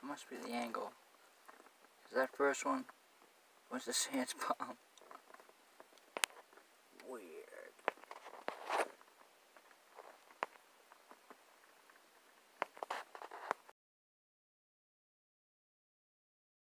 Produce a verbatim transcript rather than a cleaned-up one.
must be the angle. Cause that first one was the sand bomb. Weird.